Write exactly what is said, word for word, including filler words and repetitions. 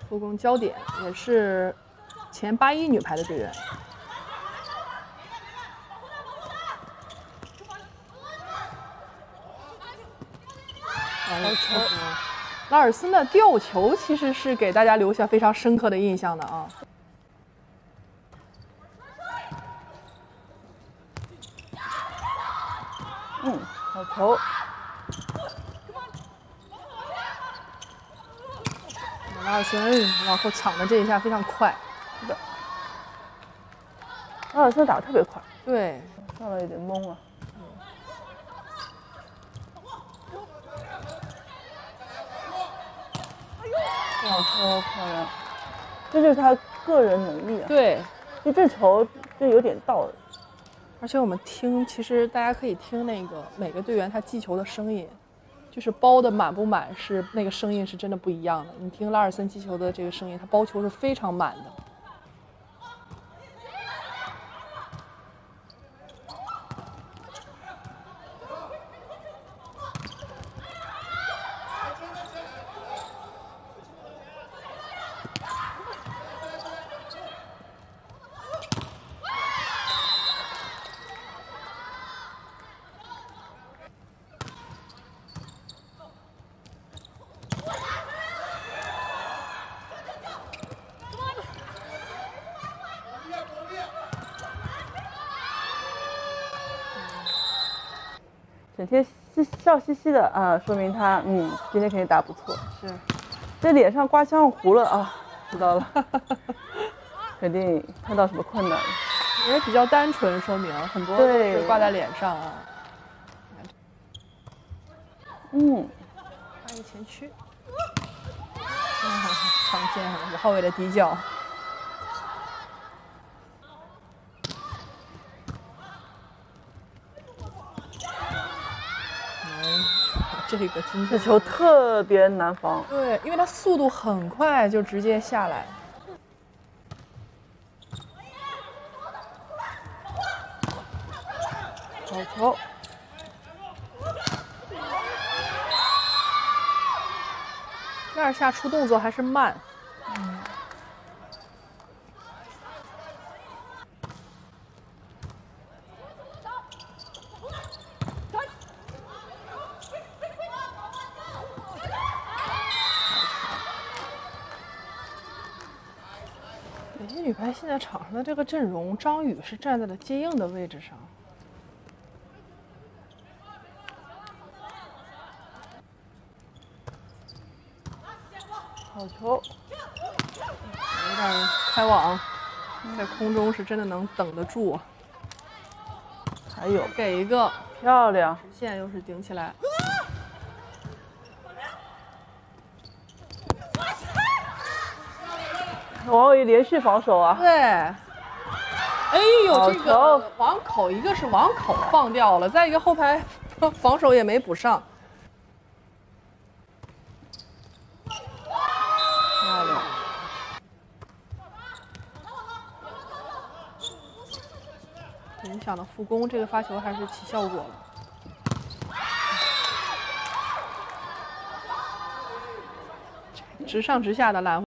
副攻焦点，也是前八一女排的队员。好球！拉尔森的吊球其实是给大家留下非常深刻的印象的啊。 嗯，好球！ 拉尔森往后抢的这一下非常快。 是的，拉尔森打得特别快。 对， 上来有点懵了。好球，漂亮！这就是他个人能力啊。 对， 就这球就有点到了。 而且我们听，其实大家可以听那个每个队员他击球的声音，就是包的满不满是那个声音是真的不一样的。你听拉尔森击球的这个声音，他包球是非常满的。 整天嘻笑嘻嘻的啊，说明他嗯今天肯定打不错。 是， 这脸上刮浆糊了啊，知道了，肯定碰到什么困难了。 也比较单纯，说明很多都是挂在脸上啊。 嗯， 发一前屈，嗯，常见五号位的底角。这个今这球特别难防。 对，因为它速度很快，就直接下来。 好球！ 那儿下出动作还是慢。嗯。北京女排现在场上的这个阵容，张宇是站在了接应的位置上。 好球！ 有点开网，在空中是真的能等得住。 还有给一个漂亮， 直线又是顶起来。 王伟连续防守啊！ 对，哎呦，这个网口一个是网口放掉了，再一个后排防守也没补上。 漂亮！ 影响了副攻，这个发球还是起效果了。直上直下的拦。